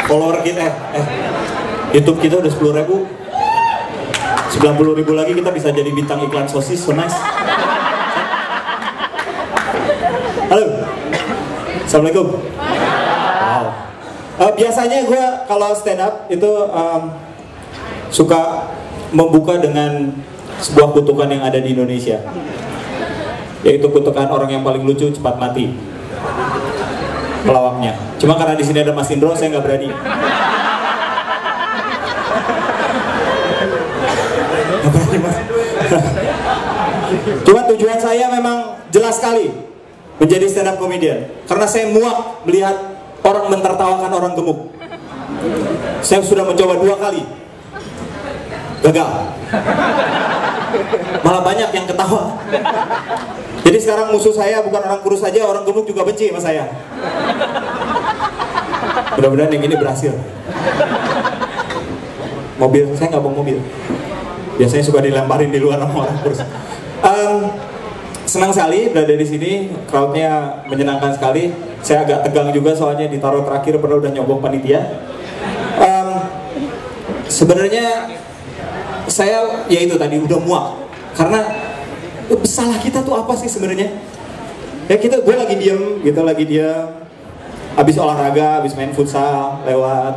follower kita YouTube kita udah 10.000, 90.000 lagi kita bisa jadi bintang iklan sosis. So nice. Halo, assalamualaikum. Wow. Biasanya gue kalau stand up itu suka membuka dengan sebuah kutukan yang ada di Indonesia, yaitu kutukan orang yang paling lucu cepat mati, pelawaknya. Cuma karena di sini ada Mas Indro, saya nggak berani. Nggak berani, Mas. Cuma tujuan saya memang jelas sekali, menjadi stand up comedian, karena saya muak melihat orang mentertawakan orang gemuk. Saya sudah mencoba 2 kali, gagal. Malah banyak yang ketawa. Jadi sekarang musuh saya bukan orang kurus saja, orang gemuk juga benci sama saya. Mudah-mudahan yang ini berhasil. Mobil, saya nggak bawa mobil. Biasanya suka dilemparin di luar sama orang kurus. Senang sekali berada di sini, crowdnya menyenangkan sekali. Saya agak tegang juga soalnya ditaruh terakhir, padahal udah nyobok panitia. Sebenarnya saya ya itu tadi udah muak, karena salah kita tuh apa sih sebenarnya? Ya gue lagi diem gitu, habis olahraga, habis main futsal lewat.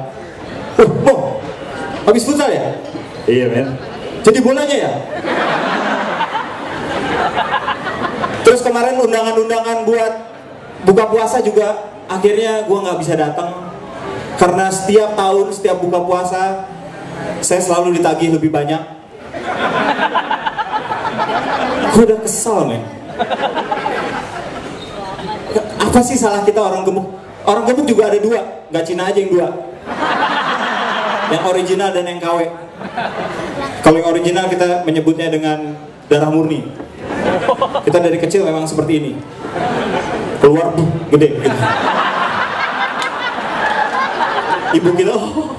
Habis futsal ya? Iya men. Jadi bolanya ya? Terus kemarin undangan-undangan buat buka puasa juga akhirnya gue nggak bisa datang, karena setiap tahun setiap buka puasa saya selalu ditagih lebih banyak. Gue udah kesal men. Apa sih salah kita orang gemuk? Orang gemuk juga ada 2, nggak Cina aja yang 2. Yang original dan yang KW. Kalau yang original kita menyebutnya dengan darah murni. Kita dari kecil memang seperti ini. Keluar gede gitu. Ibu kita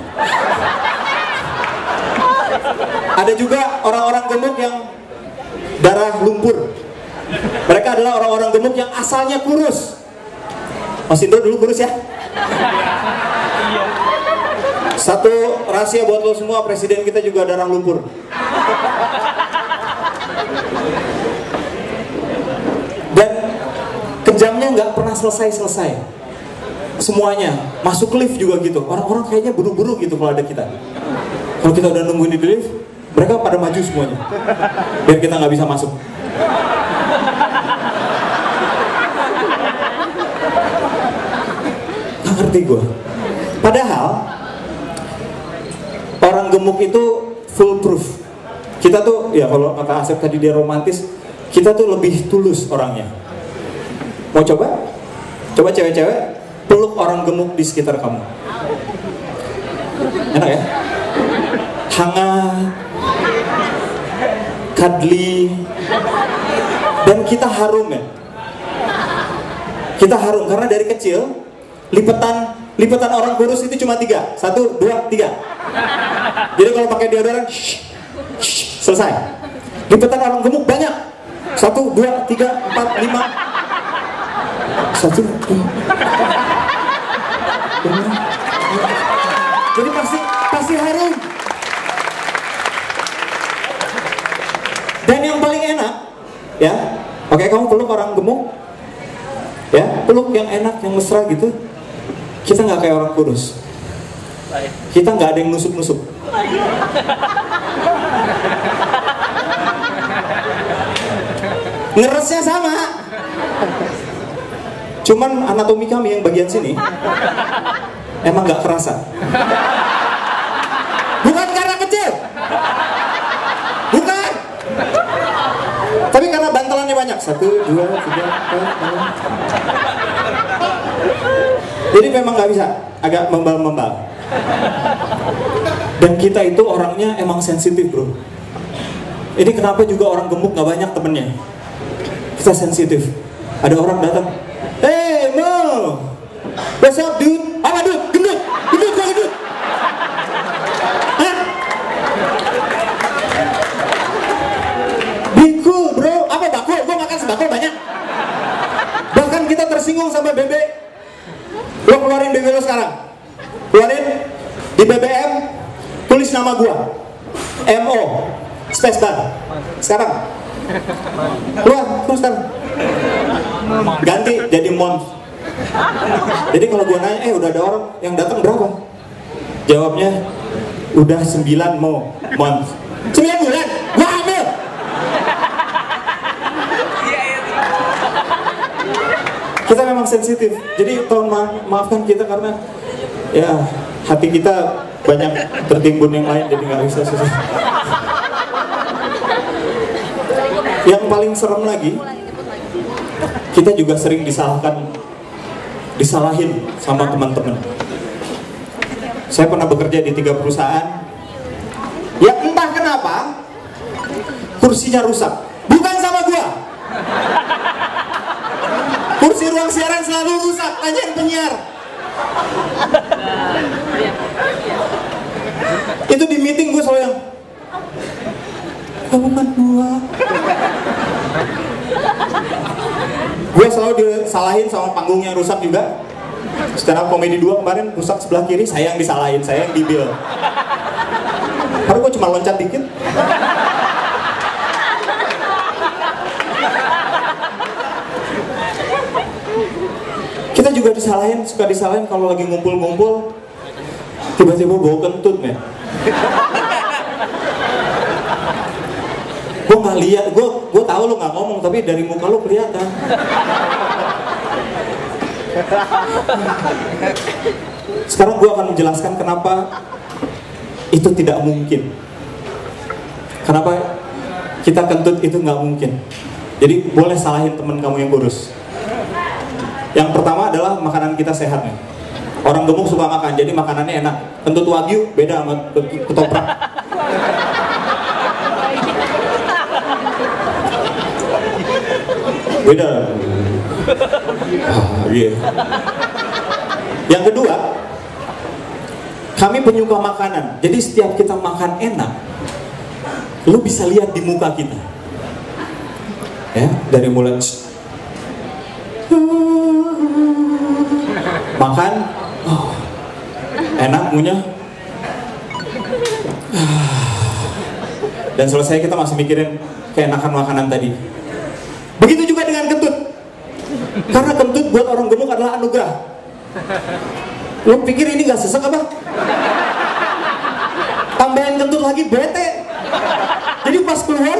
Ada juga orang-orang gemuk yang darah lumpur. Mereka adalah orang-orang gemuk yang asalnya kurus. Mas Indro dulu kurus ya? Satu rahasia buat lo semua, presiden kita juga darah lumpur. Dan kejamnya nggak pernah selesai-selesai. Semuanya, masuk lift juga gitu. Orang-orang kayaknya buru-buru gitu kalau ada kita. Kalau kita udah nungguin di lift, mereka pada maju semuanya, biar kita nggak bisa masuk. Nggak ngerti gue. Padahal orang gemuk itu foolproof. Kita tuh, ya kalau kata Asep tadi dia romantis, kita tuh lebih tulus orangnya. Mau coba? Coba cewek-cewek peluk orang gemuk di sekitar kamu. Enak ya? Hangat, cuddly, dan kita harum ya. Kita harum karena dari kecil lipetan orang kurus itu cuma 3, 1, 2, 3. Jadi kalau pakai deodoran, selesai. Lipetan orang gemuk banyak, 1, 2, 3, 4, 5. 1, 2. Jadi pasti harum. Dan yang paling enak, ya, oke kamu peluk orang gemuk, ya, peluk yang enak, yang mesra gitu. Kita nggak kayak orang kurus. Kita nggak ada yang nusuk-nusuk. Ngeresnya sama. Cuman anatomi kami yang bagian sini emang nggak kerasa. Bukan karena kecil. Bukan. Tapi karena bantalannya banyak. 1, 2, 3, 4, 5. Jadi memang nggak bisa, agak membal-membal. Dan kita itu orangnya emang sensitif bro. Ini kenapa juga orang gemuk nggak banyak temennya. Kita sensitif. Ada orang datang, hey Mo, what's up dude? Apa dude? Gendut, gendut gak gendut? Hah? Be cool bro. Apa bakul? Gue makan sebakul banyak. Bahkan kita tersinggung sama bebek. Lo keluarin bebek lo sekarang. keluarin di BBM, tulis nama gua, MO, spacebar. Sekarang, keluar, terus sekarang. Ganti jadi Mons. Jadi kalau gua nanya, udah ada orang yang datang berapa? Jawabnya, udah 9 Mons. 9 bulan, gua ambil. Kita memang sensitif, jadi tolong maafkan kita karena ya hati kita banyak tertimbun yang lain, jadi nggak bisa susah. Yang paling serem lagi, kita juga sering disalahin sama teman-teman. Saya pernah bekerja di 3 perusahaan, ya entah kenapa kursinya rusak, bukan sama gua. Kursi ruang siaran selalu rusak, tanyain penyiar. Itu di meeting gue selalu yang, kamu kan gua. Gue selalu disalahin sama panggung yang rusak juga. Stand up komedi 2 kemarin rusak sebelah kiri, saya yang disalahin, saya yang dibil. Karena gue cuma loncat dikit. Kita juga suka disalahin kalau lagi ngumpul-ngumpul, tiba-tiba bau kentut, men. Gue nggak lihat, gue tahu lo nggak ngomong, tapi dari muka lo kelihatan. Sekarang gue akan menjelaskan kenapa itu tidak mungkin. Kenapa kita kentut itu nggak mungkin. Jadi boleh salahin teman kamu yang kurus. Yang pertama adalah makanan kita sehat nih. Orang gemuk suka makan, jadi makanannya enak. Kentut wagyu beda sama ketoprak. Beda. Yeah. Yang kedua, kami penyuka makanan. Jadi setiap kita makan enak, lu bisa lihat di muka kita. Ya, dari mulai makan, enak, ngunyah, dan selesai kita masih mikirin keenakan makanan tadi. Begitu juga dengan kentut, karena kentut buat orang gemuk adalah anugerah. Lo pikir ini gak sesek apa? Tambahin kentut lagi bete. Jadi pas keluar,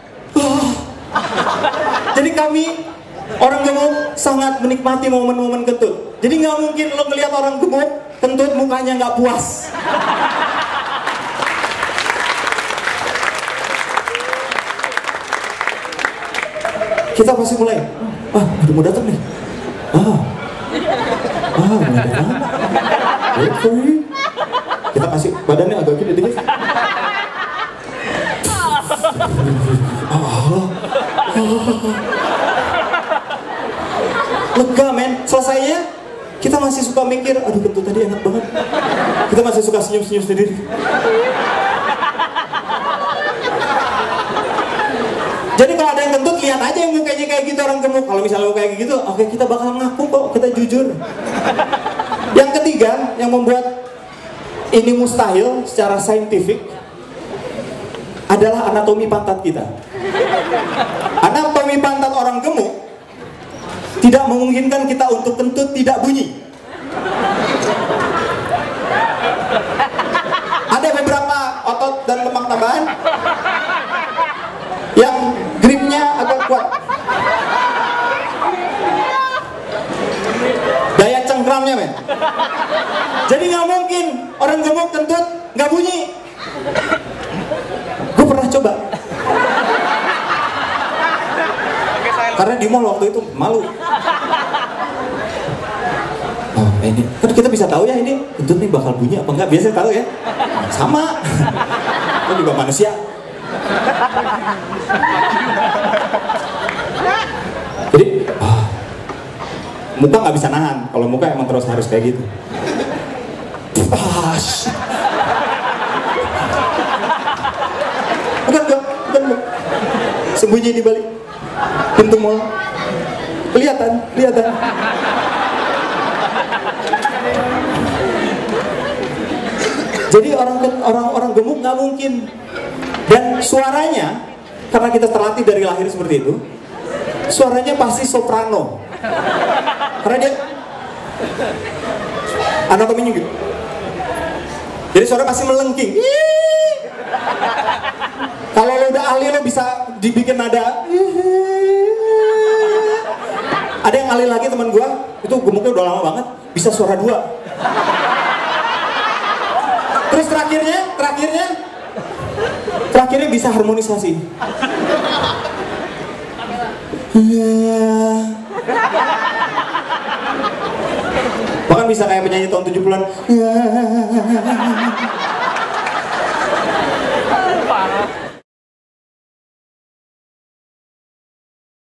jadi kami orang gemuk sangat menikmati momen-momen kentut. Jadi nggak mungkin lo ngelihat orang gemuk kentut mukanya nggak puas. Kita pasti mulai, udah mau datang nih. Mulai datang. Kita kasih badannya agak gede dikit. Lega, men. Selesainya kita masih suka mikir, aduh kentut tadi enak banget. Kita masih suka senyum-senyum sendiri. Jadi kalau ada yang kentut, lihat aja yang mukanya kayak gitu orang gemuk. Kalau misalnya mau kayak gitu, oke, kita bakal ngaku kok, kita jujur. Yang ketiga, yang membuat ini mustahil secara saintifik adalah anatomi pantat kita. Anatomi pantat orang gemuk tidak memungkinkan kita untuk kentut tidak bunyi. Ada beberapa otot dan lemak tambahan yang gripnya agak kuat. Daya cengkramnya, men. Jadi nggak mungkin orang gemuk kentut nggak bunyi. Gue pernah coba. Karena di mall waktu itu malu. Ini kan kita bisa tahu ya ini kentut nih bakal bunyi apa enggak, biasanya tahu ya. Sama. Itu juga manusia. Jadi muka nggak bisa nahan. Kalau muka emang terus harus kayak gitu. Bukan. Sembunyi di balik pintu mall. Kelihatan. Jadi orang gemuk nggak mungkin. Dan suaranya, karena kita terlatih dari lahir seperti itu, suaranya pasti soprano. Karena dia anatominya gitu. Jadi suara pasti melengking. Kalau lo udah ahli, lo bisa dibikin nada. Ada yang ahli lagi teman gue, itu gemuknya udah lama banget, bisa suara 2. Terus terakhirnya bisa harmonisasi. Bahkan bisa kayak penyanyi tahun 70-an.